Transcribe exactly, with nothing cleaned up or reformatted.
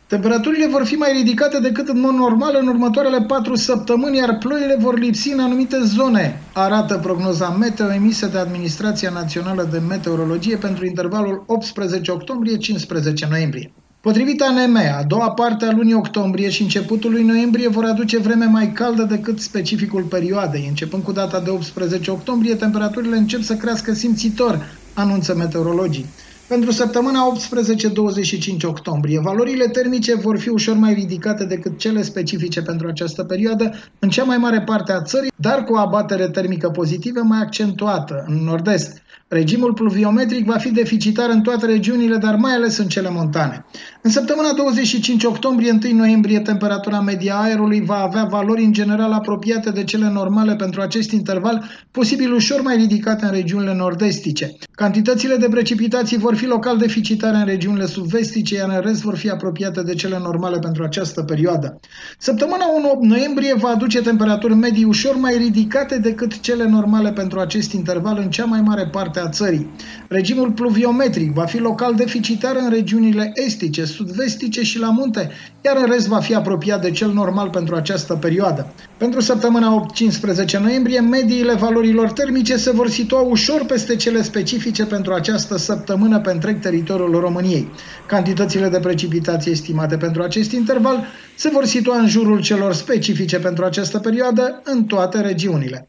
Temperaturile vor fi mai ridicate decât în mod normal în următoarele patru săptămâni, iar ploile vor lipsi în anumite zone, arată prognoza meteo emisă de Administrația Națională de Meteorologie pentru intervalul optsprezece octombrie - cincisprezece noiembrie. Potrivit A N M, a doua parte a lunii octombrie și începutul lui noiembrie vor aduce vreme mai caldă decât specificul perioadei. Începând cu data de optsprezece octombrie, temperaturile încep să crească simțitor, anunță meteorologii. Pentru săptămâna optsprezece douăzeci și cinci octombrie, valorile termice vor fi ușor mai ridicate decât cele specifice pentru această perioadă în cea mai mare parte a țării, dar cu o abatere termică pozitivă mai accentuată în nord-est. Regimul pluviometric va fi deficitar în toate regiunile, dar mai ales în cele montane. În săptămâna douăzeci și cinci octombrie - întâi noiembrie, temperatura media a aerului va avea valori în general apropiate de cele normale pentru acest interval, posibil ușor mai ridicate în regiunile nord-estice. Cantitățile de precipitații vor fi local deficitare în regiunile sud-vestice, iar în rest vor fi apropiate de cele normale pentru această perioadă. Săptămâna unu opt noiembrie va aduce temperaturi medii ușor mai ridicate decât cele normale pentru acest interval în cea mai mare parte a țării. Regimul pluviometric va fi local deficitar în regiunile estice, sud-vestice și la munte, iar în rest va fi apropiat de cel normal pentru această perioadă. Pentru săptămâna opt cincisprezece noiembrie, mediile valorilor termice se vor situa ușor peste cele specifice pentru această săptămână pe întreg teritoriul României. Cantitățile de precipitații estimate pentru acest interval se vor situa în jurul celor specifice pentru această perioadă în toate regiunile.